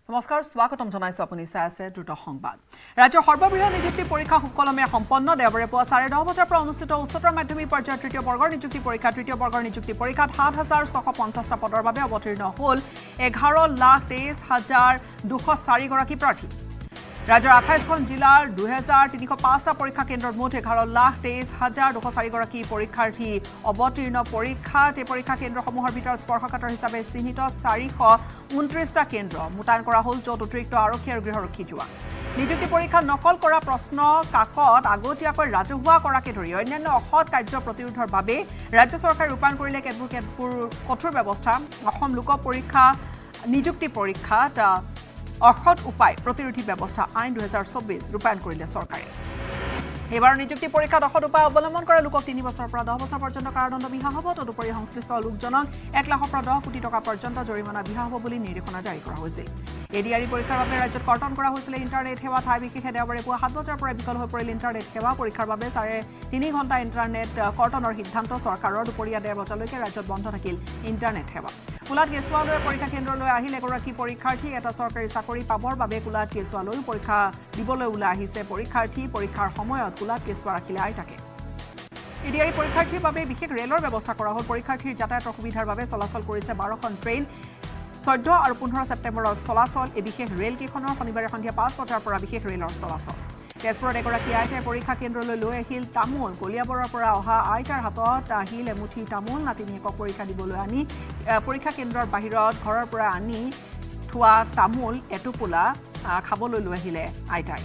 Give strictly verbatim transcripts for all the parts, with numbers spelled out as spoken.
নমস্কাৰ স্বাগতম জনাইছো আপুনি চাই আছে দ্ৰুত সংবাদ ৰাজ্যৰ সৰ্ববৃহৎ নিযুক্তি পৰীক্ষা সুকলমে সম্পন্ন দেওবাৰে পুৱা চাৰে দহ বজাৰ পৰা অনুষ্ঠিত উচ্চতৰ মাধ্যমিক পৰ্যায়ৰ তৃতীয় বৰ্গৰ নিযুক্তি পৰীক্ষা তৃতীয় বৰ্গৰ নিযুক্তি পৰীক্ষাত সাত হাজাৰ ছশ পঞ্চাছটা পদৰ বাবে অৱতীৰ্ণ হ'ল এঘাৰ লাখ তেইছ হাজাৰ দুশ চাৰি গৰাকী প্ৰাৰ্থী ৰাজ্যৰ আঠাইছখন জিলাৰ দুই হাজাৰ তিনিশ পাঁচটা পৰীক্ষা কেন্দ্ৰত মুঠ এঘাৰ লাখ তেইছ হাজাৰ দুশ চাৰি গৰাকী পৰীক্ষাৰ্থী অৱতীৰ্ণ পৰীক্ষাত এই পৰীক্ষা কেন্দ্ৰসমূহৰ ভিতৰত স্পৰ্শকাতৰ হিচাপে চিহ্নিত চাৰিশ ঊনত্ৰিশটা কেন্দ্ৰ মোতায়েন কৰা হ'ল য'ত অতিৰিক্ত আৰক্ষী আৰু গৃহৰক্ষী জোৱান নিযুক্তি পৰীক্ষা নকল কৰা প্ৰশ্ন কাকত আগতীয়াকৈ ৰাজহুৱা কৰাকে ধৰি অন্যান্য অসৎ কাৰ্য প্ৰতিৰোধৰ বাবে ৰাজ্য চৰকাৰে ৰূপায়ণ কৰিলে কেতবোৰ কেতবোৰ কঠোৰ ব্যৱস্থা অসম লোক পৰীক্ষা নিযুক্তি পৰীক্ষাত অসৎ উপায় প্ৰতিৰোধী ব্যৱস্থা আইন দুই হাজাৰ চৌব্বিছ ৰূপায়ণ কৰিলে চৰকাৰে এবাৰ নিযুক্তি পৰীক্ষাত অসৎ উপায় অৱলম্বন কৰা লোকক তিনি বছৰৰ পৰা দহ বছৰ পৰ্যন্ত কাৰাদণ্ড বিহা হ'ব তদুপৰি সংশ্লিষ্ট লোকজনক এক লাখৰ পৰা দহ কোটি টকা পৰ্যন্ত জৰিমনা বিহা হ'ব বুলি নিৰ্দেশনা জাৰি কৰা হৈছিল এডিআৰই পৰীক্ষাৰ বাবে ৰাজ্যত কৰ্তন কৰা হৈছিল ইণ্টাৰনেট সেৱা ঠাই বিশেষে দেওবাৰে পুৱা সাত বজাৰ পৰা বিকল হৈ পৰিল ইণ্টাৰনেট সেৱা পৰীক্ষাৰ বাবে চাৰে তিনি ঘণ্টা ইণ্টাৰনেট কৰ্তনৰ সিদ্ধান্ত চৰকাৰৰ দুপৰীয়া ডেৰ বজালৈকে ৰাজ্যত বন্ধ থাকিল ইণ্টাৰনেট সেৱা কুলাত কেঁচুৱালৈ পৰীক্ষা কেন্দ্ৰলৈ আহিল এগৰাকী পৰীক্ষাৰ্থী এটা চৰকাৰী চাকৰি পাবৰ বাবে কুলাত কেঁচুৱালৈ পৰীক্ষা দিবলৈ ওলাই আহিছে পৰীক্ষাৰ্থী পৰীক্ষাৰ সময়ত কুলাত কেঁচুৱা ৰাখিলে আইতাকে এডিআৰই পৰীক্ষাৰ্থীৰ বাবে বিশেষ ৰেলৰ ব্যৱস্থা কৰা হ'ল পৰীক্ষাৰ্থীৰ যাতায়াতৰ সুবিধাৰ বাবে চলাচল কৰিছে বাৰখন ট্ৰেইন চৈধ্য আৰু পোন্ধৰ ছেপ্টেম্বৰত চলাচল এই বিশেষ ৰেল কেইখনৰ শনিবাৰে সন্ধিয়া পাঁচ বজাৰ পৰা বিশেষ ৰেলৰ চলাচল তেজপুৰত এগৰাকী আইতাই পৰীক্ষা কেন্দ্ৰলৈ লৈ আহিল তামোল কলিয়াবৰৰ পৰা অহা আইতাৰ হাতত আহিল এমুঠি তামোল নাতিনীয়েকক পৰীক্ষা দিবলৈ আনি পৰীক্ষা কেন্দ্ৰৰ বাহিৰত ঘৰৰ পৰা আনি থোৱা তামোল এটোপোলা খাবলৈ লৈ আহিলে আইতাই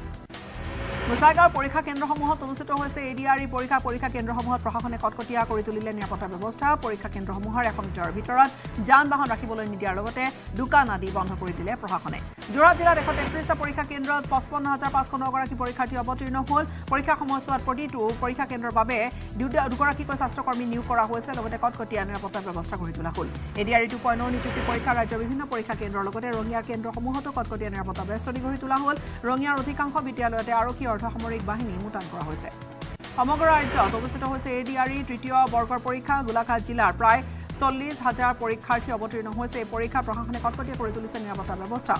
মুছাইগাঁৱৰ পৰীক্ষা কেন্দ্ৰসমূহত অনুষ্ঠিত হৈছে এডিআৰই পৰীক্ষা পৰীক্ষা কেন্দ্ৰসমূহত প্ৰশাসনে কটকটীয়া কৰি তুলিলে নিৰাপত্তা ব্যৱস্থা পৰীক্ষা কেন্দ্ৰসমূহৰ এশ মিটাৰৰ ভিতৰত যান বাহন ৰাখিবলৈ নিদিয়াৰ লগতে দোকান আদি বন্ধ কৰি দিলে প্ৰশাসনে যোৰহাট জিলাত এশ তেত্ৰিশটা পৰীক্ষা কেন্দ্ৰত পঁচপন্ন হাজাৰ পাঁচশ নগৰাকী পৰীক্ষাৰ্থী অৱতীৰ্ণ হ'ল পৰীক্ষা সময়ছোৱাত প্ৰতিটো পৰীক্ষা কেন্দ্ৰৰ বাবে দুগৰাকীকৈ স্বাস্থ্যকৰ্মী নিয়োগ কৰা হৈছে লগতে কটকটীয়া নিৰাপত্তা ব্যৱস্থা কৰি তোলা হ'ল এডিআৰই টু পইণ্ট নিযুক্তি পৰীক্ষা ৰাজ্যৰ বিভিন্ন পৰীক্ষা কেন্দ্ৰৰ লগতে ৰঙিয়াৰ কেন্দ্ৰসমূহতো কটকটীয়া নিৰাপত্তা বেষ্টনী গঢ়ি তোলা হ'ল ৰঙিয়াৰ অধিকাংশ বিদ্যালয়তে আৰক্ষী অৰ্ধসামৰিক বাহিনী মোতায়েন কৰা হৈছে সমগ্ৰ ৰাজ্যত অনুষ্ঠিত হৈছে এডিআৰই তৃতীয় বৰ্গৰ পৰীক্ষা গোলাঘাট জিলাৰ প্ৰায় চল্লিছ হাজাৰ পৰীক্ষাৰ্থী অৱতীৰ্ণ হৈছে এই পৰীক্ষা প্ৰশাসনে কটকটীয়া কৰি তুলিছে নিৰাপত্তা ব্যৱস্থা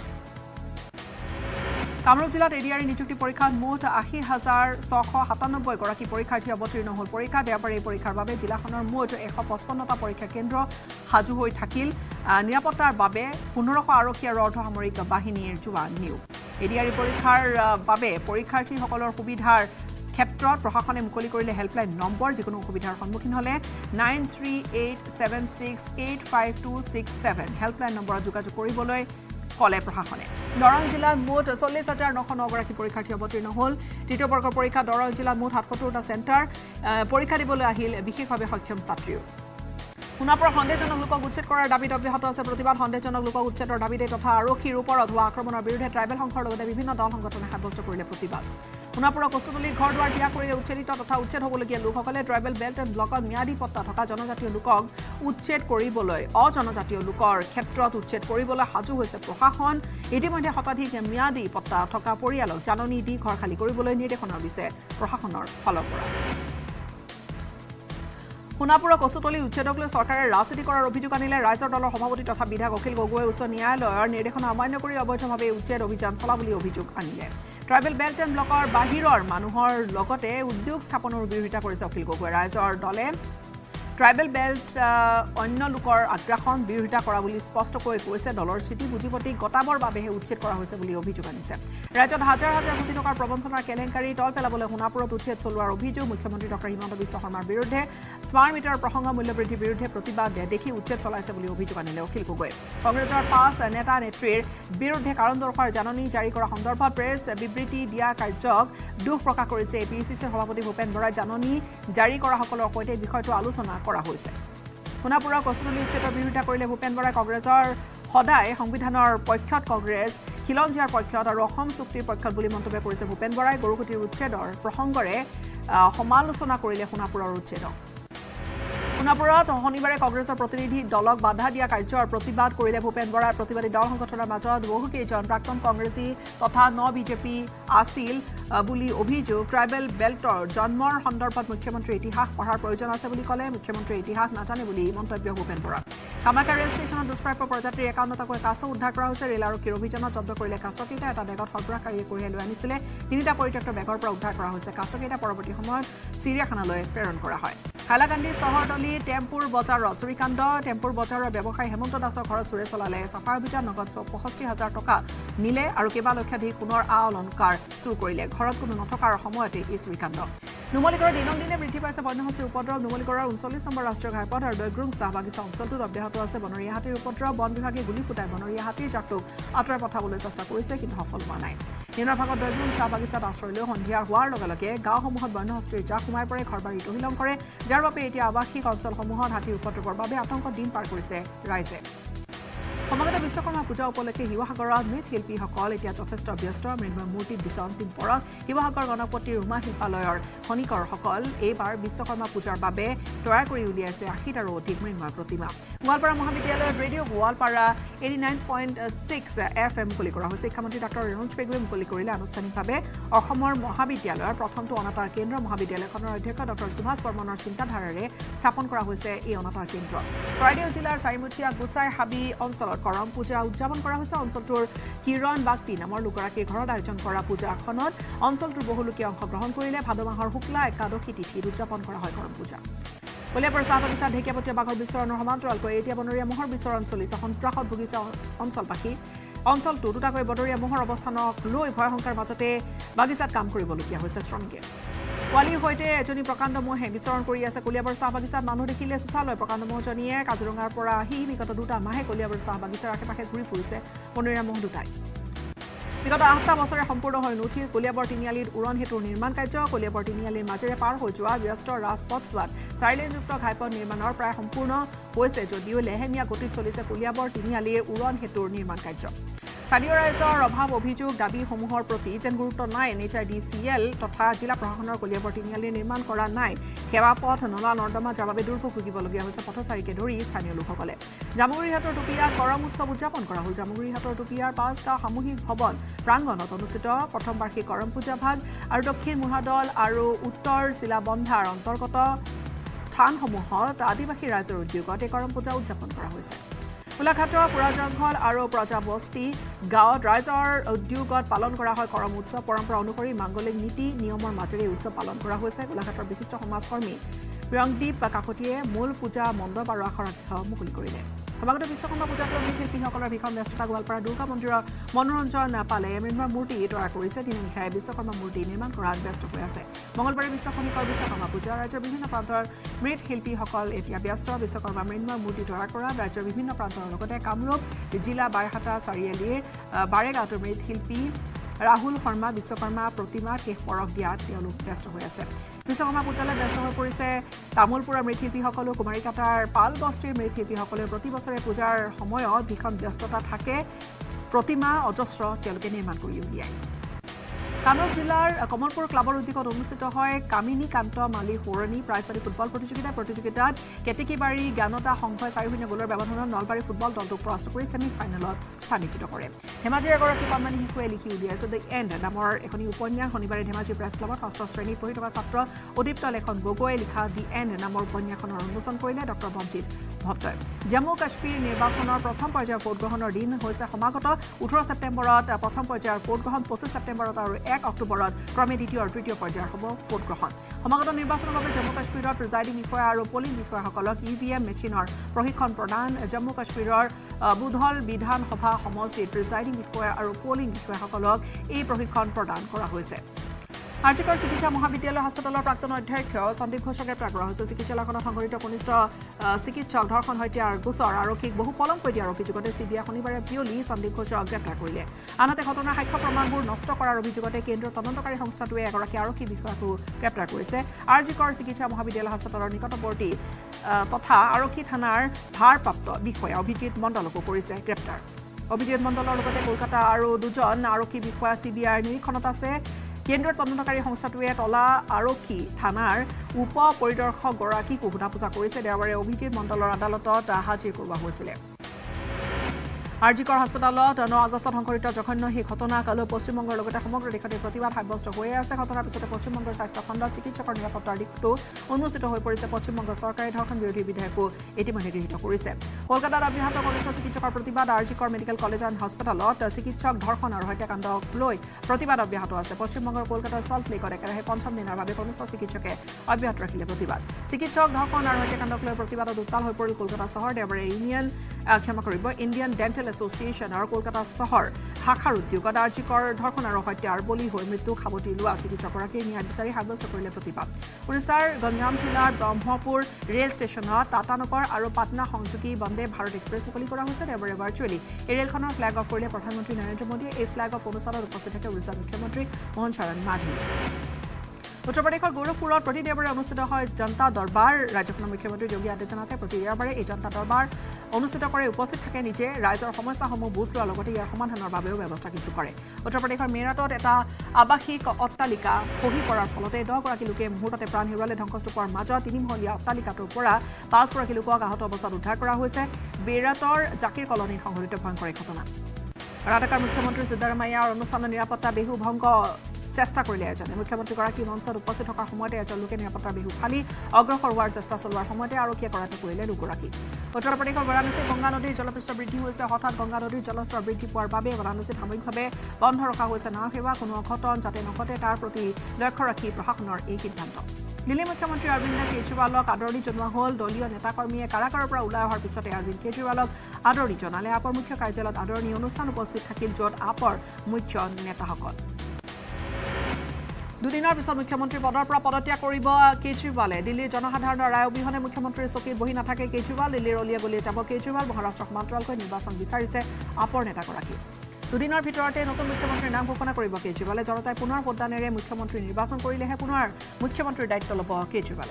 কামৰূপ জিলাত এডিআৰই নিযুক্তি পৰীক্ষাত মুঠ আশী হাজাৰ ছশ সাতানব্বৈ গৰাকী পৰীক্ষাৰ্থী অৱতীৰ্ণ হ'ল পৰীক্ষা দেওবাৰে এই পৰীক্ষাৰ বাবে জিলাখনৰ মুঠ এশ পঁচপন্নটা পৰীক্ষা কেন্দ্ৰ সাজু হৈ থাকিল নিৰাপত্তাৰ বাবে পোন্ধৰশ আৰক্ষী আৰু অৰ্ধসামৰিক বাহিনীৰ জোৱান নিয়োগ এডিআৰই পৰীক্ষাৰ বাবে পৰীক্ষাৰ্থীসকলৰ সুবিধাৰ ক্ষেত্ৰত প্ৰশাসনে মুকলি কৰিলে হেল্পলাইন নম্বৰ যিকোনো অসুবিধাৰ সন্মুখীন হ'লে nine three eight seven six eight five two six seven helpline নম্বৰত যোগাযোগ কৰিবলৈ কলে প্ৰশাসনে দৰং জিলাত মুঠ চল্লিছ হাজাৰ নশ নগৰাকী পৰীক্ষাৰ্থী অৱতীৰ্ণ হ'ল তৃতীয় বৰ্গৰ পৰীক্ষা দৰং জিলাত মুঠ সাতসত্তৰটা চেণ্টাৰ পৰীক্ষা দিবলৈ আহিল বিশেষভাৱে সক্ষম ছাত্ৰীও সোণাপুৰৰ সন্দেহজনক লোকক উচ্ছেদ কৰাৰ দাবীত অব্যাহত আছে প্ৰতিবাদ সন্দেহজনক লোকক উচ্ছেদৰ দাবীতে তথা আৰক্ষীৰ ওপৰত হোৱা আক্ৰমণৰ বিৰুদ্ধে ট্ৰাইবেল সংঘৰ লগতে বিভিন্ন দল সংগঠনে সাব্যস্ত কৰিলে প্ৰতিবাদ সোণাপুৰৰ কচুতলীত ঘৰ দুৱাৰ ত্যাগ কৰি উচ্ছেদিত তথা উচ্ছেদ হ'বলগীয়া লোকসকলে ট্ৰাইবেল বেল্ট এণ্ড ব্লকত ম্যাদী পট্টা থকা জনজাতীয় লোকক উচ্ছেদ কৰিবলৈ অজনজাতীয় লোকৰ ক্ষেত্ৰত উচ্ছেদ কৰিবলৈ সাজু হৈছে প্ৰশাসন ইতিমধ্যে শতাধিক ম্যাদী পট্টা থকা পৰিয়ালক জাননী দি ঘৰ খালী কৰিবলৈ নিৰ্দেশনা দিছে প্ৰশাসনৰ ফালৰ পৰা সোণাপুৰৰ কচুতলী উচ্ছেদক লৈ চৰকাৰে ৰাজনীতি কৰাৰ অভিযোগ আনিলে ৰাইজৰ দলৰ সভাপতি তথা বিধায়ক অখিল গগৈয়ে উচ্চ ন্যায়ালয়ৰ নিৰ্দেশনা অমান্য কৰি অবৈধভাৱে উচ্ছেদ অভিযান চলা বুলি অভিযোগ আনিলে ট্ৰাইবেল বেল্ট এণ্ড ব্লকৰ বাহিৰৰ মানুহৰ লগতে উদ্যোগ স্থাপনৰ বিৰোধিতা কৰিছে অখিল গগৈ ৰাইজৰ দলে ট্ৰাইবেল বেল্ট অন্য লোকৰ আগ্ৰাসন বিৰোধিতা কৰা বুলি স্পষ্টকৈ কৈছে দলৰ স্থিতি বুজিপতি গতাবৰ বাবেহে উচ্ছেদ কৰা হৈছে বুলি অভিযোগ আনিছে ৰাজ্যত হাজাৰ হাজাৰ কোটি টকাৰ প্ৰবঞ্চনাৰ কেলেংকাৰী তল পেলাবলৈ সোণাপুৰত উচ্ছেদ চলোৱাৰ অভিযোগ মুখ্যমন্ত্ৰী ডক্টৰ হিমন্ত বিশ্ব শৰ্মাৰ বিৰুদ্ধে স্মাৰ্ট মিটাৰৰ প্ৰসংগ মূল্যবৃদ্ধিৰ বিৰুদ্ধে প্ৰতিবাদ দেখি উচ্ছেদ চলাইছে বুলি অভিযোগ আনিলে অখিল গগৈ কংগ্ৰেছৰ পাঁচ নেতা নেত্ৰীৰ বিৰুদ্ধে কাৰণ দৰ্শাৰ জাননী জাৰি কৰা সন্দৰ্ভত প্ৰেছ বিবৃতি দিয়া কাৰ্যক দুখ প্ৰকাশ কৰিছে এ পি চি চিৰ সভাপতি ভূপেন বৰাই জাননী জাৰি কৰাসকলৰ সৈতে বিষয়টো আলোচনা কৰা হৈছে সোণাপুৰৰ কচুতলী উচ্ছেদৰ বিৰোধিতা কৰিলে ভূপেন বৰাই কংগ্ৰেছৰ সদায় সংবিধানৰ পক্ষত কংগ্ৰেছ খিলঞ্জীয়াৰ পক্ষত আৰু অসম চুক্তিৰ পক্ষত বুলি মন্তব্য কৰিছে ভূপেন বৰাই গৰুকুটিৰ উচ্ছেদৰ প্ৰসংগৰে সমালোচনা কৰিলে সোণাপুৰৰ উচ্ছেদক সোণাপুৰত শনিবাৰে কংগ্ৰেছৰ প্ৰতিনিধি দলক বাধা দিয়া কাৰ্যৰ প্ৰতিবাদ কৰিলে ভূপেন বৰাৰ প্ৰতিবাদী দল সংগঠনৰ মাজত বহুকেইজন প্ৰাক্তন কংগ্ৰেছী তথা ন বিজেপি আছিল বুলি অভিযোগ ট্ৰাইবেল বেল্টৰ জন্মৰ সন্দৰ্ভত মুখ্যমন্ত্ৰীৰ ইতিহাস পঢ়াৰ প্ৰয়োজন আছে বুলি ক'লে মুখ্যমন্ত্ৰীৰ ইতিহাস নাজানে বুলি মন্তব্য ভূপেন বৰা কামাখ্যা ৰেল ষ্টেচনত দুষ্প্ৰাপ্য প্ৰজাতিৰ একাৱন্নটাকৈ কাছ উদ্ধাৰ কৰা হৈছে ৰেল আৰক্ষীৰ অভিযানত জব্দ কৰিলে কাছকেইটা এটা বেগত সৰবৰাহকাৰীয়ে কঢ়িয়াই লৈ আনিছিলে তিনিটা পৰিত্যক্ত বেগৰ পৰা উদ্ধাৰ কৰা হৈছে কাছকেইটা পৰৱৰ্তী সময়ত চিৰিয়াখানালৈ প্ৰেৰণ কৰা হয় হাইলাকান্দি চহৰতলী টেম্পুৰ বজাৰত চুৰিকাণ্ড টেম্পুৰ বজাৰৰ ব্যৱসায়ী হেমন্ত দাসৰ ঘৰত চোৰে চলালে চাফা অভিযান নগদ পঁয়ষষ্ঠি হাজাৰ টকা নিলে আৰু কেইবা লক্ষাধিক সোণৰ আ অলংকাৰ চুৰ কৰিলে ঘৰত কোনো নথকাৰ সময়তে এই চুৰিকাণ্ড নুমলীগড়ৰ দিনক দিনে বৃদ্ধি পাইছে বন্যহস্তীৰ উপদ্ৰৱ নুমলীগড়ৰ ঊনচল্লিছ নম্বৰ ৰাষ্ট্ৰীয় ঘাইপথ আৰু দৈগ্ৰুং চাহ বাগিচা অঞ্চলটোত অব্যাহত আছে বনৰীয়া হাতীৰ উপদ্ৰৱ বন বিভাগে গুলী ফুটাই বনৰীয়া হাতীৰ জাকটোক আঁতৰাই পঠাবলৈ চেষ্টা কৰিছে কিন্তু সফল হোৱা নাই দিনৰ ভাগত দৈগ্ৰুং চাহ বাগিচাত আশ্ৰয় লৈ সন্ধিয়া হোৱাৰ লগে লগে গাঁওসমূহত বন্যহস্তীৰ জাক সোমাই পৰে ঘৰবাৰী তহিলং কৰে যাৰ বাবে এতিয়া আৱাসিক অঞ্চলসমূহত হাতীৰ উপদ্ৰৱৰ বাবে আতংকত দিন পাৰ কৰিছে ৰাইজে সমাগত বিশ্বকৰ্মা পূজা উপলক্ষে শিৱসাগৰত মৃৎশিল্পীসকল এতিয়া যথেষ্ট ব্যস্ত মৃন্ময় মূৰ্তিত দিছে অন্তিম পৰশ শিৱসাগৰ গণপতিৰ উমা শিল্পালয়ৰ খনিকৰসকল এইবাৰ বিশ্বকৰ্মা পূজাৰ বাবে তৈয়াৰ কৰি উলিয়াইছে আশীটাৰো অধিক মৃন্ময় প্ৰতিমা গোৱালপাৰা মহাবিদ্যালয়ত radio' Goalpara eighty nine point six F M মুকলি কৰা হৈছে শিক্ষামন্ত্ৰী ডাক্তৰ ৰেণুজ পেগুৱে মুকলি কৰিলে আনুষ্ঠানিকভাৱে অসমৰ মহাবিদ্যালয়ৰ প্ৰথমটো অনাতাঁৰ কেন্দ্ৰ মহাবিদ্যালয়খনৰ অধ্যক্ষ ডক্তৰ সুভাষ বৰ্মনৰ চিন্তাধাৰাৰে স্থাপন কৰা হৈছে এই অনাতাঁৰ কেন্দ্ৰ চৰাইদেউ জিলাৰ চাৰিমুঠীয়া গোচাই হাবি অঞ্চলত কৰম পূজা উদযাপন কৰা হৈছে অঞ্চলটোৰ কিৰণ বাগটি নামৰ লোকগৰাকীৰ ঘৰত আয়োজন কৰা পূজাখনত অঞ্চলটোৰ বহু লোকে অংশগ্ৰহণ কৰিলে ভাদ মাহৰ শুক্লা একাদশী তিথিত উদযাপন কৰা হয় কৰম পূজা কলিয়াবৰ চাহ বাগিচাত ঢেকীয়াপতীয়া বাঘৰ বিচৰণৰ সমান্তৰালকৈ এতিয়া বনৰীয়া মহৰ বিচৰণ চলিছে সন্ত্ৰাসত ভুগিছে অঞ্চলবাসী অঞ্চলটো দুটাকৈ বনৰীয়া মহৰ অৱস্থানক লৈ ভয়শংকাৰ মাজতে বাগিচাত কাম কৰিবলগীয়া হৈছে শ্ৰমিকে পোৱালিৰ সৈতে এজনী প্ৰকাণ্ড মহে বিচৰণ কৰি আছে কলিয়াবৰ চাহ বাগিচাত মানুহ দেখিলে চোচালয় প্ৰকাণ্ড মহজনীয়ে কাজিৰঙাৰ পৰা আহি বিগত দুটা মাহে কলিয়াবৰ চাহ বাগিচাৰ আশে পাশে ঘূৰি ফুৰিছে বনৰীয়া মহ দুটাই বিগত আঠটা বছৰে সম্পূৰ্ণ হৈ নুঠিল কলিয়াবৰ তিনিআলিত উৰণ সেতুৰ নিৰ্মাণ কাৰ্য কলিয়াবৰ তিনিআলিৰ মাজেৰে পাৰ হৈ যোৱা ব্যস্ত ৰাজপথছোৱাত চাৰিলেনযুক্ত ঘাইপথ নিৰ্মাণৰ প্ৰায় সম্পূৰ্ণ হৈছে যদিও লেহেমীয়া গতিত চলিছে কলিয়াবৰ তিনিআলিৰ উৰণ সেতুৰ নিৰ্মাণ কাৰ্য স্থানীয় ৰাইজৰ অভাৱ অভিযোগ দাবীসমূহৰ প্ৰতি যেন গুৰুত্ব নাই N H R D C L তথা জিলা প্ৰশাসনৰ কলিয়াবৰ তিনিআলি নিৰ্মাণ কৰা নাই সেৱা পথ নলা নৰ্দমা যাৰ বাবে দুৰ্ভোগ ভুগিবলগীয়া হৈছে পথচাৰীকে ধৰি স্থানীয় লোকসকলে জামুগুৰিহাটৰ টুপিয়াত কৰম উৎসৱ উদযাপন কৰা হ'ল জামুগুৰিহাটৰ টুপিয়াৰ পাঁচগাঁও সামূহিক ভৱন প্ৰাংগণত অনুষ্ঠিত প্ৰথম বাৰ্ষিক কৰম পূজা ভাগ আৰু দক্ষিণ মহাদল আৰু উত্তৰ চিলাবন্ধাৰ অন্তৰ্গত স্থানসমূহত আদিবাসী ৰাইজৰ উদ্যোগত এই কৰম পূজা উদযাপন কৰা হৈছে গোলাঘাটৰ পুৰাজংঘল আৰু প্ৰজাবস্তি গাঁৱত ৰাইজৰ উদ্যোগত পালন কৰা হয় কৰম উৎসৱ পৰম্পৰা অনুসৰি মাংগলিক নীতি নিয়মৰ মাজেৰে উৎসৱ পালন কৰা হৈছে গোলাঘাটৰ বিশিষ্ট সমাজকৰ্মী বিৰংদীপ কাকতিয়ে মূল পূজা মণ্ডপ আৰু আখৰাগৃহ মুকলি কৰিলে সমাগত বিশ্বকৰ্মা পূজাক লৈ শিল্পীসকলৰ ভীষণ ব্যস্ততা গোৱালপাৰা দুৰ্গা মন্দিৰৰ মনোৰঞ্জন পালে মৃন্ময় মূৰ্তি তৈয়াৰ কৰিছে দিনে নিশাই বিশ্বকৰ্মা মূৰ্তি নিৰ্মাণ কৰাত ব্যস্ত হৈ আছে মঙলবাৰে বিশ্ব খনিকৰ বিশ্বকৰ্মা পূজা ৰাজ্যৰ বিভিন্ন প্ৰান্তৰ মৃৎশিল্পীসকল এতিয়া ব্যস্ত বিশ্বকৰ্মা মৃন্ময় মূৰ্তি তৈয়াৰ কৰা ৰাজ্যৰ বিভিন্ন প্ৰান্তৰ লগতে কামৰূপ জিলা বাইহাটা চাৰিআলিৰ বাৰেগাঁৱৰ মৃৎশিল্পী ৰাহুল শৰ্মা বিশ্বকৰ্মা প্ৰতিমা শেষ পৰশ দিয়াত তেওঁলোক ব্যস্ত হৈ আছে বিশ্বকৰ্মা পূজালৈ ব্যস্ত হৈ পৰিছে তামোলপুৰৰ মৃৎশিল্পীসকলো কুমাৰীকাটাৰ পাল বস্তিৰ মৃৎশিল্পীসকলে প্ৰতি বছৰে পূজাৰ সময়ত ভীষণ ব্যস্ততা থাকে প্ৰতিমা অজস্ৰ তেওঁলোকে নিৰ্মাণ কৰি উলিয়ায় কামৰূপ জিলাৰ কমলপুৰ ক্লাবৰ উদ্যোগত অনুষ্ঠিত হয় কামিনী কান্ত মালি সোঁৱৰণী প্ৰাইজমানী ফুটবল প্ৰতিযোগিতা প্ৰতিযোগিতাত কেতেকীবাৰী জ্ঞানতা সংঘই চাৰি শূন্য গ'লৰ ব্যৱধানত নলবাৰী ফুটবল দলটোক পৰাস্ত কৰি ছেমি ফাইনেলত স্থান নিশ্চিত কৰে ধেমাজিৰ এগৰাকী কণমানি শিশুৱে লিখি উলিয়াইছে দ্য এণ্ড নামৰ এখন উপন্যাস শনিবাৰে ধেমাজি প্ৰেছ ক্লাবত ষষ্ঠ শ্ৰেণীত পঢ়ি থকা ছাত্ৰ উদীপ্ত লেখন গগৈয়ে লিখা দি এণ্ড নামৰ উপন্যাসখনৰ উন্মোচন কৰিলে ডক্টৰ বঞ্জিত ভট্টই জম্মু কাশ্মীৰ নিৰ্বাচনৰ প্ৰথম পৰ্যায়ৰ ভোটগ্ৰহণৰ দিন হৈছে সমাগত ওঠৰ ছেপ্টেম্বৰত প্ৰথম পৰ্যায়ৰ ভোটগ্ৰহণ পঁচিছ ছেপ্টেম্বৰত আৰু এক অক্টোবৰত ক্ৰমে দ্বিতীয় আৰু তৃতীয় পৰ্যায়ৰ হ'ব ভোটগ্ৰহণ সমাগত নিৰ্বাচনৰ বাবে জম্মু কাশ্মীৰৰ প্ৰিজাইডিং বিষয়া আৰু পলিং বিষয়াসকলক ই ভি এম মেচিনৰ প্ৰশিক্ষণ প্ৰদান জম্মু কাশ্মীৰৰ বুধল বিধানসভা সমষ্টিত প্ৰিজাইডিং বিষয়া আৰু পলিং বিষয়াসকলক এই প্ৰশিক্ষণ প্ৰদান কৰা হৈছে আৰ্জিকৰ চিকিৎসা মহাবিদ্যালয় হাস্পতালৰ প্ৰাক্তন অধ্যক্ষ সন্দীপ ঘোষক গ্ৰেপ্তাৰ কৰা হৈছে চিকিৎসালয়খনত সংঘটিত কনিষ্ঠ চিকিৎসক ধৰ্ষণ হত্যাৰ গোচৰ আৰক্ষীক বহু পলমকৈ দিয়াৰ অভিযোগতে চি বি আই শনিবাৰে বিয়লি সন্দীপ ঘোষক গ্ৰেপ্তাৰ কৰিলে আনহাতে ঘটনাৰ সাক্ষ্য প্ৰমাণবোৰ নষ্ট কৰাৰ অভিযোগতে কেন্দ্ৰীয় তদন্তকাৰী সংস্থাটোৱে এগৰাকী আৰক্ষী বিষয়াকো গ্ৰেপ্তাৰ কৰিছে আৰ্জিকৰ চিকিৎসা মহাবিদ্যালয় হাস্পতালৰ নিকটৱৰ্তী তথা আৰক্ষী থানাৰ ভাৰপ্ৰাপ্ত বিষয়া অভিজিৎ মণ্ডলকো কৰিছে গ্ৰেপ্তাৰ অভিজিৎ মণ্ডলৰ লগতে কলকাতা আৰু দুজন আৰক্ষী বিষয়া চি বি আইৰ নিৰীক্ষণত আছে কেন্দ্ৰীয় তদন্তকাৰী সংস্থাটোৱে তলা আৰক্ষী থানাৰ উপ পৰিদৰ্শক গৰাকীক সোধা পোছা কৰিছে দেওবাৰে অভিজিত মণ্ডলৰ আদালতত হাজিৰ কৰোৱা হৈছিল আৰজিকৰ হাস্পতালত ন আগষ্টত সংঘটিত জঘন্য সেই ঘটনাক লৈ পশ্চিমবংগৰ লগতে সমগ্ৰ দেশতে প্ৰতিবাদ সাব্যস্ত হৈ আছে ঘটনাৰ পিছতে পশ্চিমবংগৰ স্বাস্থ্য খণ্ডত চিকিৎসকৰ নিৰাপত্তাৰ দিশটো উন্মোচিত হৈ পৰিছে পশ্চিমবংগৰ চৰকাৰে ধৰ্ষণ বিৰোধী বিধেয়কো ইতিমধ্যে গৃহীত কৰিছে কলকাতাত অব্যাহত কনিষ্ঠ চিকিৎসকৰ প্ৰতিবাদ আৰজিকৰ মেডিকেল কলেজ এণ্ড হাস্পতালত চিকিৎসক ধৰ্ষণ আৰু হত্যাকাণ্ডক লৈ প্ৰতিবাদ অব্যাহত আছে পশ্চিমবংগৰ কলকাতাৰ সল্ট লেকত একেৰাহে পঞ্চম দিনৰ বাবে কনিষ্ঠ চিকিৎসকে অব্যাহত ৰাখিলে প্ৰতিবাদ চিকিৎসক ধৰ্ষণ আৰু হত্যাকাণ্ডক লৈ প্ৰতিবাদত উত্তাল হৈ পৰিল কলকাতা চহৰ দেওবাৰে ইউনিয়ন ক্ষমা কৰিব ইণ্ডিয়ান ডেণ্টেল এছ'চিয়েশ্যন আৰু কলকাতা চহৰ শাখাৰ উদ্যোগত আৰ্জিকৰ ধৰ্ষণ আৰু হত্যাৰ বলি হৈ মৃত্যু সাৱটি লোৱা চিকিৎসকগৰাকীৰ ন্যায় বিচাৰি সাব্যস্ত কৰিলে প্ৰতিবাদ উৰিষ্যাৰ গঞ্জাম জিলাৰ ব্ৰহ্মপুৰ ৰেল ষ্টেচনত টাটানগৰ আৰু পাটনা সংযোগী বন্দে ভাৰত এক্সপ্ৰেছ মুকলি কৰা হৈছে দেওবাৰে ভাৰ্চুৱেলি এই ৰেলখনৰ ফ্লেগ অফ কৰিলে প্ৰধানমন্ত্ৰী নৰেন্দ্ৰ মোদীয়ে এই ফ্লেগ অফ অনুষ্ঠানত উপস্থিত থাকে উৰিষ্যাৰ মুখ্যমন্ত্ৰী মোহন চৰণ মাঝি উত্তৰ প্ৰদেশৰ গৌৰৱপুৰত প্ৰতি দেওবাৰে অনুষ্ঠিত হয় জনতা দৰবাৰ ৰাজ্যখনৰ মুখ্যমন্ত্ৰী যোগী আদিত্যনাথে প্ৰতি দেওবাৰে এই জনতা দৰবাৰ অনুষ্ঠিত কৰে উপস্থিত থাকে নিজে ৰাইজৰ সমস্যাসমূহ বুজ লোৱাৰ লগতে ইয়াৰ সমাধানৰ বাবেও ব্যৱস্থা কিছু কৰে উত্তৰ প্ৰদেশৰ মেৰাটত এটা আৱাসিক অট্টালিকা খহি পৰাৰ ফলতে দহগৰাকী লোকে মুহূৰ্ততে প্ৰাণ হেৰুৱালে ধ্বংসস্তূপৰ মাজত তিনিমহলীয়া অট্টালিকাটোৰ পৰা পাঁচগৰাকী লোকক আহত অৱস্থাত উদ্ধাৰ কৰা হৈছে মেৰাটৰ জাকিৰ কলনীত সংঘটিত ভয়ংকৰ এই ঘটনা কৰ্ণাটকৰ মুখ্যমন্ত্ৰী সিদ্ধাৰামায়াৰ অনুষ্ঠানৰ নিৰাপত্তা বেহু ভংগ চেষ্টা কৰিলে এজনে মুখ্যমন্ত্ৰীগৰাকী মঞ্চত উপস্থিত থকাৰ সময়তে এজন লোকে নিৰাপত্তাৰ বেহু ফালি অগ্ৰসৰ হোৱাৰ চেষ্টা চলোৱাৰ সময়তে আৰক্ষীয়ে কৰাটো কৰিলে লোকগৰাকী উত্তৰ প্ৰদেশৰ বাৰাণসীত গংগা নদীৰ জলপৃষ্ঠ বৃদ্ধি হৈছে হঠাৎ গংগা নদীৰ জলস্তৰ বৃদ্ধি পোৱাৰ বাবে বাৰাণসীত সাময়িকভাৱে বন্ধ ৰখা হৈছে নাও সেৱা কোনো অঘটন যাতে নঘটে তাৰ প্ৰতি লক্ষ্য ৰাখি প্ৰশাসনৰ এই সিদ্ধান্ত দিল্লী মুখ্যমন্ত্ৰী অৰবিন্দ কেজৰিৱালক আদৰণি জনোৱা হ'ল দলীয় নেতাকৰ্মীয়ে কাৰাগাৰৰ পৰা ওলাই অহাৰ পিছতে অৰবিন্দ কেজৰিৱালক আদৰণি জনালে আপৰ মুখ্য কাৰ্যালয়ত আদৰণি অনুষ্ঠান উপস্থিত থাকিল য'ত আপৰ মুখ্য নেতাসকল দুদিনৰ পিছত মুখ্যমন্ত্ৰী পদৰ পৰা পদত্যাগ কৰিব কেজৰিৱালে দিল্লীৰ জনসাধাৰণৰ ৰায় অবিহনে মুখ্যমন্ত্ৰীৰ চকীত বহি নাথাকে কেজৰিৱাল দিল্লীৰ অলিয়ে গলিয়ে যাব কেজৰিৱাল মহাৰাষ্ট্ৰ সমান্তৰালকৈ নিৰ্বাচন বিচাৰিছে আপৰ নেতাগৰাকী দুদিনৰ ভিতৰতে নতুন মুখ্যমন্ত্ৰীৰ নাম ঘোষণা কৰিব কেজৰিৱালে জনতাই পুনৰ ভোটদানেৰে মুখ্যমন্ত্ৰী নিৰ্বাচন কৰিলেহে পুনৰ মুখ্যমন্ত্ৰীৰ দায়িত্ব ল'ব কেজৰিৱালে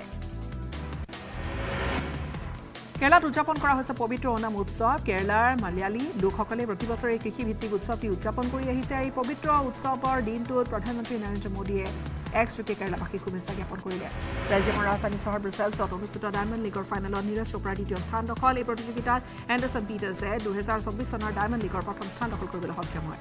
কেৰালাত উদযাপন কৰা হৈছে পবিত্ৰ ওনাম উৎসৱ কেৰালাৰ মালয়ালী লোকসকলে প্ৰতি বছৰে এই কৃষিভিত্তিক উৎসৱটি উদযাপন কৰি আহিছে এই পবিত্ৰ উৎসৱৰ দিনটোত প্ৰধানমন্ত্ৰী নৰেন্দ্ৰ মোদীয়ে এক্সযোগে কেৰালাবাসীক শুভেচ্ছা জ্ঞাপন কৰিলে বেলজিয়ামৰ ৰাজধানী চহৰ ব্ৰুছেলছত অনুষ্ঠিত ডায়মণ্ড লীগৰ ফাইনেলত নীৰজ চোপ্ৰাৰ দ্বিতীয় স্থান দখল এই প্ৰতিযোগিতাত এণ্ডাৰছন পিটাৰ্ছে দুহেজাৰ চৌব্বিছ চনৰ ডায়মণ্ড লীগৰ প্ৰথম স্থান দখল কৰিবলৈ সক্ষম হয়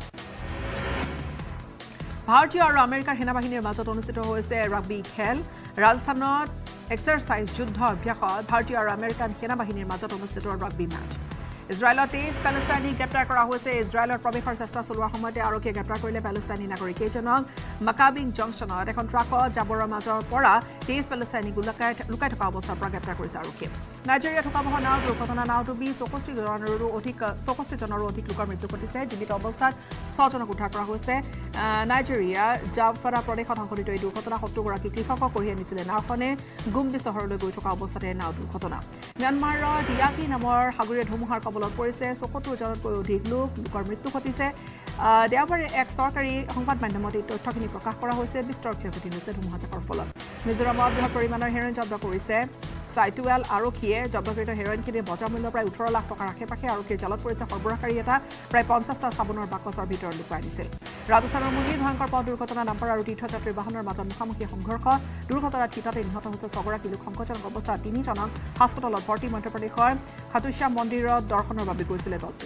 ভাৰতীয় আৰু আমেৰিকাৰ সেনাবাহিনীৰ মাজত অনুষ্ঠিত হৈছে ৰাগবী খেল ৰাজস্থানত এক্সাৰচাইজ যুদ্ধ অভ্যাসত ভাৰতীয় আৰু আমেৰিকান সেনাবাহিনীৰ মাজত অনুষ্ঠিত ৰাগবী মেচ ইজৰাইলত তেইছ পেলেষ্টাইনীক গ্ৰেপ্তাৰ কৰা হৈছে ইজৰাইলৰ প্ৰৱেশৰ চেষ্টা চলোৱাৰ সময়তে আৰক্ষীয়ে গ্ৰেপ্তাৰ কৰিলে পেলেষ্টাইনী নাগৰিক কেইজনক মাকাবিং জংচনত এখন ট্ৰাকত জাবৰৰ মাজৰ পৰা তেইছ পেলেষ্টাইনীক লুকাই থকা অৱস্থাৰ পৰা গ্ৰেপ্তাৰ কৰিছে আৰক্ষীয়ে নাইজেৰিয়া ঠকাবহ নাও দুৰ্ঘটনা নাওটো বি চৌষষ্ঠি জনৰো অধিক চৌষষ্ঠি জনৰো অধিক লোকৰ মৃত্যু ঘটিছে জীৱিত অৱস্থাত ছজনক উদ্ধাৰ কৰা হৈছে নাইজেৰিয়া জামফাৰা প্ৰদেশত সংঘটিত এই দুৰ্ঘটনা সত্তৰগৰাকী কৃষকক কঢ়িয়াই নিছিলে নাওখনে গুম্বি চহৰলৈ গৈ থকা অৱস্থাতে নাও দুৰ্ঘটনা ম্যানমাৰৰ দিয়াকি নামৰ সাগৰীয় ধুমুহাৰ কবলত পৰিছে চৌসত্তৰ জনতকৈ অধিক লোক লোকৰ মৃত্যু ঘটিছে দেওবাৰে এক চৰকাৰী সংবাদ মাধ্যমত এই তথ্যখিনি প্ৰকাশ কৰা হৈছে বিস্তৰ ক্ষয়ক্ষতি হৈছে ধুমুহাজাকৰ ফলত মিজোৰামত বৃহৎ পৰিমাণৰ হেৰইন জব্দ কৰিছে চাইটুৱেল আৰক্ষীয়ে জব্দকৃত হেৰইনখিনিৰ বজাৰ মূল্য প্ৰায় ওঠৰ লাখ টকাৰ আশে পাশে আৰক্ষীৰ জালত পৰিছে সৰবৰাহকাৰী এটা প্ৰায় পঞ্চাছটা চাবোনৰ বাকচৰ ভিতৰত লুকুৱাই নিছিল ৰাজস্থানৰ মুংগেৰ ভয়ংকৰ পথ দুৰ্ঘটনা ডাম্পাৰ আৰু তীৰ্থযাত্ৰীৰ বাহনৰ মাজত মুখামুখি সংঘৰ্ষ দুৰ্ঘটনাত থিতাতে নিহত হৈছে ছগৰাকী লোক সংকটজনক অৱস্থাত তিনিজনক হাস্পতালত ভৰ্তি মধ্যপ্ৰদেশৰ খাটুশ্যাম মন্দিৰত দৰ্শনৰ বাবে গৈছিলে দলটো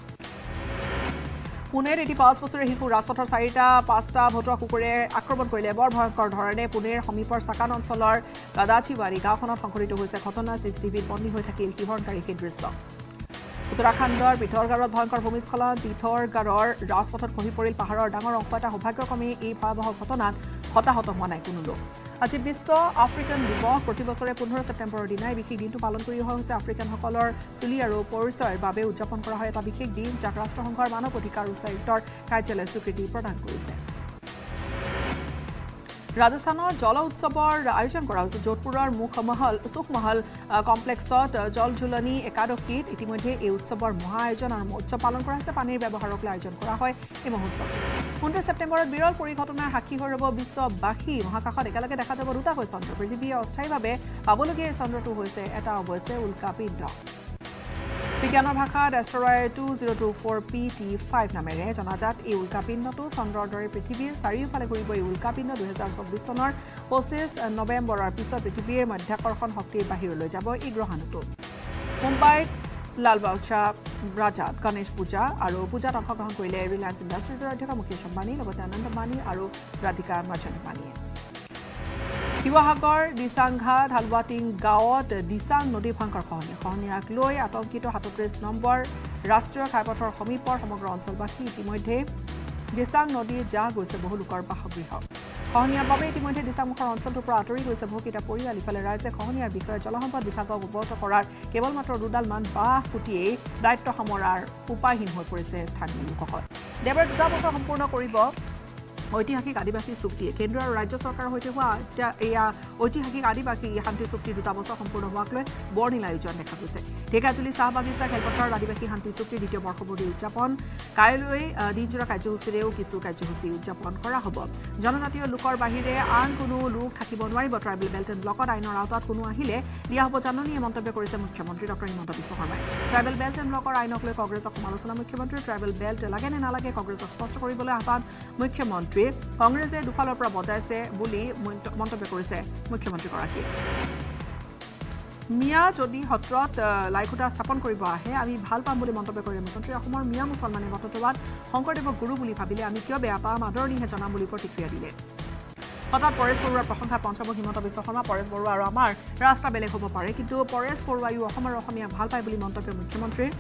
পুনেৰ এটি পাঁচ বছৰীয়া শিশু ৰাজপথৰ চাৰিটা পাঁচটা ভতুৱা কুকুৰে আক্ৰমণ কৰিলে বৰ ভয়ংকৰ ধৰণে পুনেৰ সমীপৰ চাকান অঞ্চলৰ গাদাচিৱাৰী গাঁওখনত সংঘটিত হৈছে ঘটনা চিচিটিভিত বন্দী হৈ থাকিল শিহৰণকাৰী সেই দৃশ্য উত্তৰাখণ্ডৰ পিথৰগড়ত ভয়ংকৰ ভূমিস্খলন পিথৰগড়ৰ ৰাজপথত খহি পৰিল পাহাৰৰ ডাঙৰ অংশ এটা সৌভাগ্যক্ৰমে এই ভয়াৱহ ঘটনাত হতাহত হোৱা নাই কোনো লোক আজি বিশ্ব আফ্ৰিকান দিৱস প্ৰতি বছৰে পোন্ধৰ ছেপ্টেম্বৰৰ দিনাই বিশেষ দিনটো পালন কৰি অহা হৈছে আফ্ৰিকানসকলৰ চুলি আৰু পৰিচয়ৰ বাবে উদযাপন কৰা হয় এটা বিশেষ দিন যাক ৰাষ্ট্ৰসংঘৰ মানৱ অধিকাৰ উচ্চায়ুক্তৰ কাৰ্যালয়ে স্বীকৃতি প্ৰদান কৰিছে ৰাজস্থানত জল উৎসৱৰ আয়োজন কৰা হৈছে যোধপুৰৰ মুখমহল সুখমহল কমপ্লেক্সত জল ঝুলনি একাদশীত ইতিমধ্যে এই উৎসৱৰ মহা আয়োজন আৰু উৎসৱ পালন কৰা হৈছে পানীৰ ব্যৱহাৰক লৈ আয়োজন কৰা হয় এই মহোৎসৱটি ঊনত্ৰিছ ছেপ্টেম্বৰত বিৰল পৰিঘটনাৰ সাক্ষী হৈ ৰ'ব বিশ্ববাসী মহাকাশত একেলগে দেখা যাব দুটাকৈ চন্দ্ৰ পৃথিৱীয়ে অস্থায়ীভাৱে পাবলগীয়া এই চন্দ্ৰটো হৈছে এটা অৱশ্যে উল্কাপিণ্ড বিজ্ঞানৰ ভাষাত asteroid two zero' two four P T five নামেৰে জনাজাত এই উল্কাপিণ্ডটো চন্দ্ৰৰ দৰে পৃথিৱীৰ চাৰিওফালে ঘূৰিব। এই উল্কাপিণ্ড দুহেজাৰ চৌব্বিছ চনৰ পঁচিছ নৱেম্বৰৰ পিছত পৃথিৱীৰ মধ্যাকৰ্ষণ শক্তিৰ বাহিৰলৈ যাব। এই গ্ৰহাণুটো মুম্বাইত লালবাউচা ৰাজাত গণেশ পূজা আৰু পূজাত অংশগ্ৰহণ কৰিলে ৰিলায়েন্স ইণ্ডাষ্ট্ৰিজৰ অধ্যক্ষ মুকেশ আম্বানী, লগতে আনন্দ আম্বানী আৰু ৰাধিকা মাৰ্চেণ্ট আম্বানীয়ে। শিৱসাগৰ দিচাংঘাট হালৱাটিং গাঁৱত দিচাং নদীৰ ভয়ংকৰ খহনীয়া খহনীয়াক লৈ আতংকিত সাতত্ৰিছ নম্বৰ ৰাষ্ট্ৰীয় ঘাইপথৰ সমীপৰ সমগ্ৰ অঞ্চলবাসী। ইতিমধ্যে দিচাং নদীত জাহ গৈছে বহু লোকৰ বাসগৃহ। খহনীয়াৰ বাবে ইতিমধ্যে দিচাংমুখৰ অঞ্চলটোৰ পৰা আঁতৰি গৈছে বহুকেইটা পৰিয়াল। ইফালে ৰাইজে খহনীয়াৰ বিষয়ে জলসম্পদ বিভাগক অৱগত কৰাৰ কেৱল মাত্ৰ দুডাল মান বাঁহ পুতিয়েই দায়িত্ব সামৰাৰ উপায়হীন হৈ পৰিছে স্থানীয় লোকসকল। দেৱৰে দুটা বছৰ সম্পূৰ্ণ কৰিব ঐতিহাসিক আদিবাসী চুক্তিয়ে। কেন্দ্ৰ আৰু ৰাজ্য চৰকাৰৰ সৈতে হোৱা এয়া ঐতিহাসিক আদিবাসী শান্তি চুক্তিৰ দুটা বছৰ সম্পূৰ্ণ হোৱাক লৈ বৰ্ণিল আয়োজন দেখা গৈছে। ঢেকাজুলি চাহ বাগিচা খেলপথাৰত আদিবাসী শান্তি চুক্তিৰ দ্বিতীয় বৰ্ষপূৰ্তি উদযাপন। কাইলৈ দিনজোৰা কাৰ্যসূচীৰেও কিছু কাৰ্যসূচী উদযাপন কৰা হ'ব। জনজাতীয় লোকৰ বাহিৰে আন কোনো লোক থাকিব নোৱাৰিব ট্ৰাইবেল বেল্ট এণ্ড ব্লকত। আইনৰ আওতাত কোনো আহিলে দিয়া হ'ব জাননীয়ে মন্তব্য কৰিছে মুখ্যমন্ত্ৰী ডক্টৰ হিমন্ত বিশ্ব শৰ্মাই। ট্ৰাইবেল বেল্ট এণ্ড ব্লকৰ আইনক লৈ কংগ্ৰেছক সমালোচনা মুখ্যমন্ত্ৰী। ট্ৰাইবেল বেল্ট লাগে নে নালাগে কংগ্ৰেছক স্পষ্ট কৰিবলৈ আহ্বান মুখ্যমন্ত্ৰী। কংগ্ৰেছে দুফালৰ পৰা বজাইছে বুলি মন্তব্য কৰিছে মুখ্যমন্ত্ৰীগৰাকীয়ে। মিয়া যদি সত্ৰত লাইখুটা স্থাপন কৰিব আহে আমি ভাল পাম বুলি মন্তব্য কৰিলে মুখ্যমন্ত্ৰী। অসমৰ মিয়া মুছলমানে মতত্ববাদ শংকৰদেৱক গুৰু বুলি ভাবিলে আমি কিয় বেয়া পাম, আদৰণিহে জনাম বুলি প্ৰতিক্ৰিয়া দিলে। হঠাৎ পৰেশ বৰুৱাৰ প্ৰশংসা পঞ্চমুখ হিমন্ত বিশ্ব শৰ্মা। পৰেশ বৰুৱা আৰু আমাৰ ৰাস্তা বেলেগ হ'ব পাৰে, কিন্তু পৰেশ বৰুৱাইও অসম আৰু অসমীয়াক ভাল পায় বুলি মন্তব্য মুখ্যমন্ত্ৰীৰ।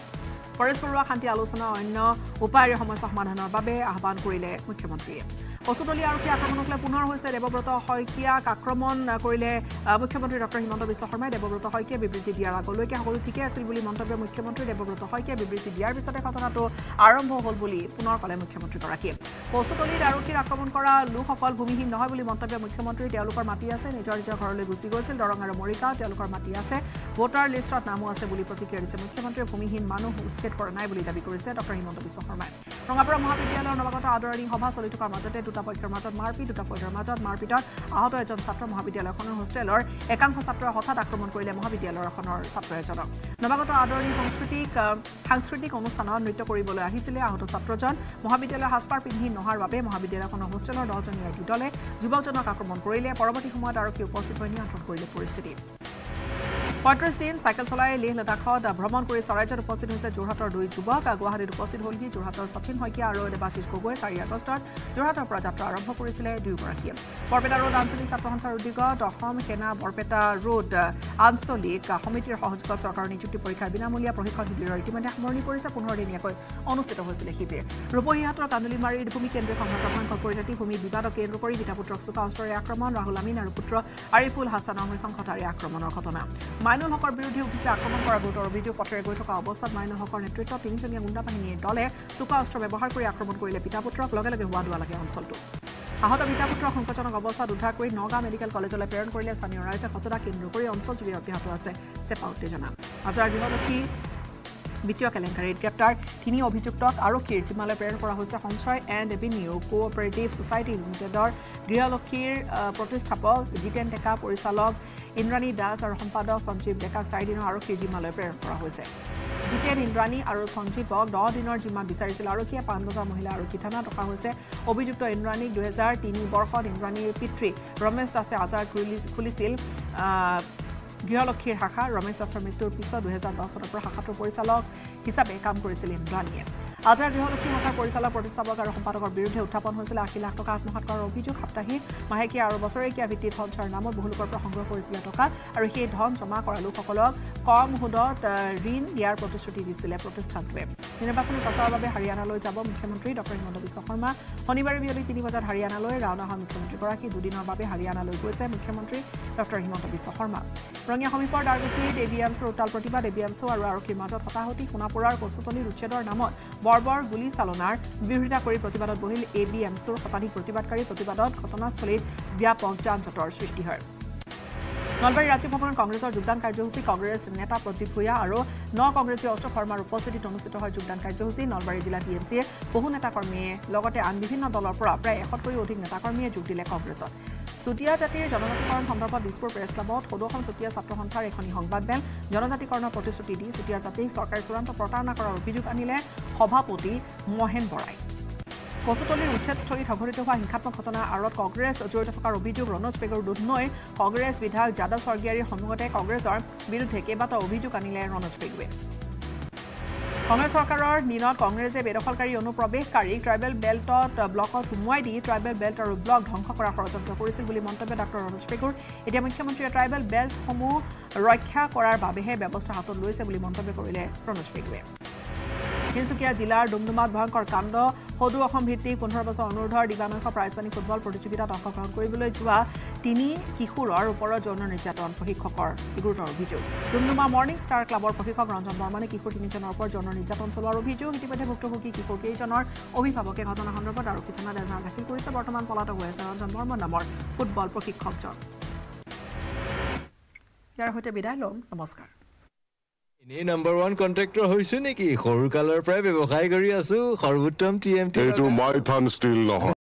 পৰেশ বৰুৱা শান্তি আলোচনা অন্য উপায়েৰে সমস্যা সমাধানৰ বাবে আহ্বান কৰিলে মুখ্যমন্ত্ৰীয়ে। কচুতলী আৰক্ষী আক্ৰমণক লৈ পুনৰ হৈছে দেৱব্ৰত শইকীয়াক আক্ৰমণ কৰিলে মুখ্যমন্ত্ৰী ডক্টৰ হিমন্ত বিশ্ব শৰ্মাই। দেৱব্ৰত শইকীয়াই বিবৃতি দিয়াৰ আগলৈকে সকলো ঠিকে আছিল বুলি মন্তব্য মুখ্যমন্ত্ৰী। দেৱব্ৰত শইকীয়াই বিবৃতি দিয়াৰ পিছতে ঘটনাটো আৰম্ভ হ'ল বুলি পুনৰ ক'লে মুখ্যমন্ত্ৰীগৰাকীয়ে। কচুতলীত আৰক্ষীৰ আক্ৰমণ কৰা লোকসকল ভূমিহীন নহয় বুলি মন্তব্য মুখ্যমন্ত্ৰী। তেওঁলোকৰ মাটি আছে, নিজৰ নিজৰ ঘৰলৈ গুচি গৈছিল। দৰং আৰু মৰিগাঁও তেওঁলোকৰ মাটি আছে, ভোটাৰ লিষ্টত নামো আছে বুলি প্ৰতিক্ৰিয়া দিছে মুখ্যমন্ত্ৰীয়ে। ভূমিহীন মানুহ উচ্ছেদ কৰা নাই বুলি দাবী কৰিছে ডক্টৰ হিমন্ত বিশ্ব শৰ্মাই। ৰঙাপাৰা মহাবিদ্যালয়ৰ নৱাগত আদৰণি সভা চলি থকাৰ মাজতে দুটা পক্ষৰ মাজত মাৰপিট। দুটা পক্ষৰ মাজত মাৰপিটত আহত এজন ছাত্ৰ। মহাবিদ্যালয়খনৰ হোষ্টেলৰ একাংশ ছাত্ৰই হঠাৎ আক্ৰমণ কৰিলে মহাবিদ্যালয়খনৰ ছাত্ৰ এজনক। নৱাগত আদৰণি সাংস্কৃতিক সাংস্কৃতিক অনুষ্ঠানত নৃত্য কৰিবলৈ আহিছিলে আহত ছাত্ৰজন। মহাবিদ্যালয়ৰ সাজপাৰ পিন্ধি নহাৰ বাবে মহাবিদ্যালয়খনৰ হোষ্টেলৰ দহজনীয়া এটি দলে যুৱকজনক আক্ৰমণ কৰিলে। পৰৱৰ্তী সময়ত আৰক্ষী উপস্থিত হৈ নিয়ন্ত্ৰণ কৰিলে পৰিস্থিতি। পঁয়ত্ৰিছ দিন চাইকেল চলাই লেহ লাডাখত ভ্ৰমণ কৰি চৰাইজত উপস্থিত হৈছে যোৰহাটৰ দুই যুৱক। গুৱাহাটীত উপস্থিত হ'লহি যোৰহাটৰ শচীন শইকীয়া আৰু দেৱাশিষ গগৈ। চাৰি আগষ্টত যোৰহাটৰ পৰা যাত্ৰা আৰম্ভ কৰিছিলে দুয়োগৰাকীয়ে। বৰপেটা ৰোড আঞ্চলিক ছাত্ৰ সন্থাৰ উদ্যোগত অসম সেনা বৰপেটা ৰোড আঞ্চলিক সমিতিৰ সহযোগত চৰকাৰৰ নিযুক্তি পৰীক্ষাৰ বিনামূলীয়া প্ৰশিক্ষণ শিবিৰৰ ইতিমধ্যে সামৰণি পৰিছে। পোন্ধৰ দিনীয়াকৈ অনুষ্ঠিত হৈছিলে শিবিৰ। ৰূপহীহাটৰ কান্দুলিমাৰীত ভূমি কেন্দ্ৰীয় সংঘাতৰ ভয়ংকৰ পৰিণতি। ভূমি বিবাদক কেন্দ্ৰ কৰি পিতা পুত্ৰক চোকা অস্ত্ৰৰে আক্ৰমণ। ৰাহুল আমিন আৰু পুত্ৰ আৰিফুল হাছানৰ নৃশংসতাৰে আক্ৰমণৰ ঘটনা। মাইনুল হকৰ বিৰুদ্ধে উঠিছে আক্ৰমণ কৰাৰ গোটৰ অভিযোগ। পথেৰে গৈ থকা অৱস্থাত মাইনুল হকৰ নেতৃত্বত তিনিজনীয়া গুণ্ডা বাহিনীৰ দলে চোকা অস্ত্ৰ ব্যৱহাৰ কৰি আক্ৰমণ কৰিলে পিতা পুত্ৰক। লগে লগে হোৱা দোৱা লাগে অঞ্চলটো। আহত পিতা পুত্ৰক সংকটজনক অৱস্থাত উদ্ধাৰ কৰি নগাঁও মেডিকেল কলেজলৈ প্ৰেৰণ কৰিলে স্থানীয় ৰাইজে। ঘটনা কেন্দ্ৰ কৰি অঞ্চলজুৰি অব্যাহত আছে চেপা উত্তেজনা। আজাৰ গৃহলক্ষী বিত্তীয় কেলেংকাৰীত গ্ৰেপ্তাৰ তিনি অভিযুক্তক আৰক্ষীৰ জিম্মালৈ প্ৰেৰণ কৰা হৈছে। সঞ্চয় এণ্ড এভিনিউ কোঅপাৰেটিভ ছ'চাইটি লিমিটেডৰ গৃহলক্ষীৰ প্ৰতিষ্ঠাপক জিতেন ডেকা, পৰিচালক ইন্দ্ৰাণী দাস আৰু সম্পাদক সঞ্জীৱ ডেকাক চাৰিদিনৰ আৰক্ষীৰ জিম্মালৈ প্ৰেৰণ কৰা হৈছে। জিতেন, ইন্দ্ৰাণী আৰু সঞ্জীৱক দহ দিনৰ জিম্মাত বিচাৰিছিল আৰক্ষীয়ে। পাণবজাৰ মহিলা আৰক্ষী থানাত ৰখা হৈছে। অভিযুক্ত ইন্দ্ৰাণীক দুহেজাৰ তিনি বৰ্ষত ইন্দ্ৰাণীৰ পিতৃ ৰমেশ দাসে আজাৰ খুলিছিল গৃহলক্ষীৰ শাখা। ৰমেশ দাসৰ মৃত্যুৰ পিছত দুহেজাৰ দহ চনৰ পৰা শাখাটোৰ পৰিচালক হিচাপে কাম কৰিছিল ইন্দ্ৰাণীয়ে। আজাৰ গৃহলক্ষী শাখাৰ পৰিচালক, প্ৰতিষ্ঠাপক আৰু সম্পাদকৰ বিৰুদ্ধে উত্থাপন হৈছিল আশী লাখ টকা আত্মসাৎ কৰাৰ অভিযোগ। সাপ্তাহিক, মাহেকীয়া আৰু বছৰেকীয়া ভিত্তিত সঞ্চয়ৰ নামত বহু লোকৰ পৰা সংগ্ৰহ কৰিছিলে টকা আৰু সেই ধন জমা কৰা লোকসকলক কম সুদত ঋণ দিয়াৰ প্ৰতিশ্ৰুতি দিছিলে প্ৰতিষ্ঠানটোৱে। নিৰ্বাচনী প্ৰচাৰৰ বাবে হাৰিয়ানালৈ যাব মুখ্যমন্ত্ৰী ডক্টৰ হিমন্ত বিশ্ব শৰ্মা। শনিবাৰে বিয়লি তিনি বজাত হাৰিয়ানালৈ ৰাওনা হয় মুখ্যমন্ত্ৰীগৰাকী। দুদিনৰ বাবে হাৰিয়ানালৈ গৈছে মুখ্যমন্ত্ৰী ডক্টৰ হিমন্ত বিশ্ব শৰ্মা। ৰঙিয়া সমীপৰ দাৰগুচিত এ বি এমছৰ উত্তাল প্ৰতিবাদ। এ বি এমছ আৰু আৰক্ষীৰ মাজত হতাহতি। সোণাপুৰৰ কচুতলীৰ উচ্ছেদৰ নামত বৰ্বৰ গুলী চালনাৰ বিৰোধিতা কৰি প্ৰতিবাদত বহিল এ বি এমছৰ শতাধিক প্ৰতিবাদকাৰী। প্ৰতিবাদত ঘটনাস্থলীত ব্যাপক যান জঁটৰ সৃষ্টি হয়। নলবাৰী ৰাজ্যিক ভৱনত কংগ্ৰেছৰ যোগদান কাৰ্যসূচী। কংগ্ৰেছ নেতা প্ৰদীপ ভূঞা আৰু ন কংগ্ৰেছী অশোক শৰ্মাৰ উপস্থিতিত অনুষ্ঠিত হয় যোগদান কাৰ্যসূচী। নলবাৰী জিলা টি এম চিৰ বহু নেতাকৰ্মীয়ে লগতে আন বিভিন্ন দলৰ পৰা প্ৰায় এশতকৈও অধিক নেতাকৰ্মীয়ে যোগ দিলে কংগ্ৰেছত। চুতীয়া জাতিৰ জনজাতিকৰণ সন্দৰ্ভত দিছপুৰ প্ৰেছ ক্লাবত সদৌসম চুতীয়া ছাত্ৰ সন্থাৰ এখনি সংবাদমেল জনজাতিকৰণৰ প্ৰতিশ্ৰুতি দি চুতীয়া জাতিক চৰকাৰে চূড়ান্ত প্ৰতাৰণা কৰাৰ অভিযোগ আনিলে সভাপতি মহেন বৰাই কচুতলিৰ উচ্ছেদস্থলীত সংঘটিত হোৱা হিংসাত্মক ঘটনাৰ আঁৰত কংগ্ৰেছ জড়িত থকাৰ অভিযোগ ৰণোজ পেগুৰ দুধনৈৰ কংগ্ৰেছ বিধায়ক যাদৱ স্বৰ্গীয়াৰীৰ সন্মুখতে কংগ্ৰেছৰ বিৰুদ্ধে কেইবাটাও অভিযোগ আনিলে ৰণোজ পেগুৱে কংগ্ৰেছ চৰকাৰৰ দিনত কংগ্ৰেছে বেদখলকাৰী অনুপ্ৰৱেশকাৰীক ট্ৰাইবেল বেল্টত ব্লকত সুমুৱাই দি ট্ৰাইবেল বেল্ট আৰু ব্লক ধ্বংস কৰাৰ ষড়যন্ত্ৰ কৰিছিল বুলি মন্তব্য ডাক্তৰ ৰণোজ পেগুৰ এতিয়া মুখ্যমন্ত্ৰীয়ে ট্ৰাইবেল বেল্টসমূহ ৰক্ষা কৰাৰ বাবেহে ব্যৱস্থা হাতত লৈছে বুলি মন্তব্য কৰিলে ৰণোজ পেগুৱে তিনিচুকীয়া জিলাৰ ডুমডুমাত ভয়ংকৰ কাণ্ড সদৌ অসম ভিত্তিক পোন্ধৰ বছৰ অনুৰ্ধৰ দিবানৈশ প্ৰাইজপানী ফুটবল প্ৰতিযোগিতাত অংশগ্ৰহণ কৰিবলৈ যোৱা তিনি কিশোৰৰ ওপৰত যৌন নিৰ্যাতন প্ৰশিক্ষকৰ গুৰুতৰ অভিযোগ ডুমডুমা মৰ্ণিং ষ্টাৰ ক্লাবৰ প্ৰশিক্ষক ৰঞ্জন বৰ্মনে কিশোৰ তিনিজনৰ ওপৰত যৌন নিৰ্যাতন চলোৱাৰ অভিযোগ ইতিমধ্যে ভুক্তভোগী কিশোৰ কেইজনৰ অভিভাৱকে ঘটনা সন্দৰ্ভত আৰক্ষী থানাত এজাহাৰ দাখিল কৰিছে বৰ্তমান পলাতক হৈ আছে ৰঞ্জন বৰ্মন নামৰ ফুটবল প্ৰশিক্ষকজন ইয়াৰ সৈতে বিদায় ল'ম নমস্কাৰ ইনে নাম্বাৰ ওৱান কন্ট্ৰাক্টৰ হৈছো নেকি সৰু কালৰ পৰাই ব্যৱসায় কৰি আছো সৰ্বোত্তম টিএমটি এইটো মাইথান ষ্টিল নহয়